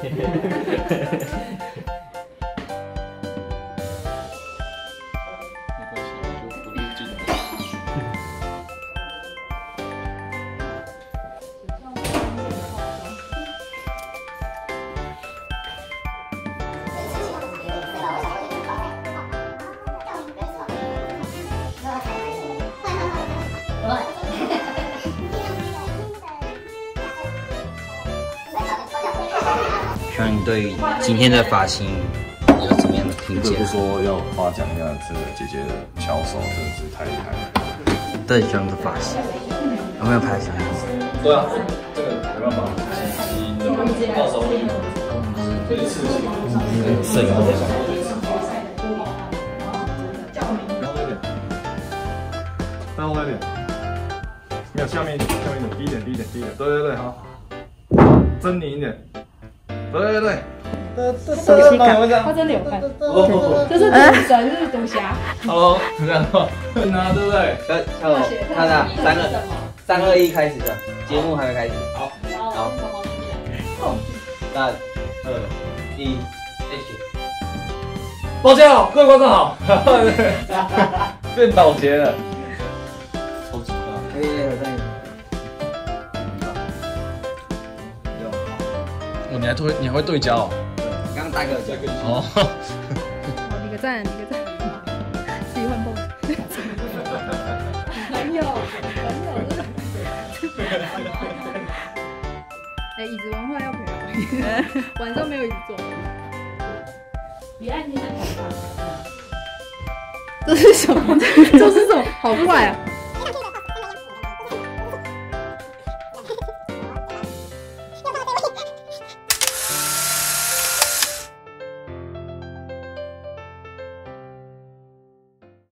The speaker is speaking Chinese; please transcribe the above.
希望你对于今天的发型有怎么样的评价？ 不得不说要夸奖一下这个姐姐的巧手，真的是太厉害了。 对，喜欢的发型，有没有拍想样子？ 对啊，这个没办法，基因的，到时候这一次摄影都会上。再后来一点，没有下面一点，低一点，对对对，好，狰狞一点，对对对。 熟悉感，他真的有看，就是赌神，就是赌侠。 Hello， 这样吗？拿对不对？ 看啊，3、2、1开始的，节目还没开始。好，3、2、1， 抱歉哦，各位观众好，变保洁了，超级大。哦，你还会对焦哦？ 刚大哥讲哦。 好，比个赞，自己换泵。很有。哎，椅子文化要培养，晚上没有椅子坐。 彼岸天的头发。 这是什么？这是什么？好怪啊！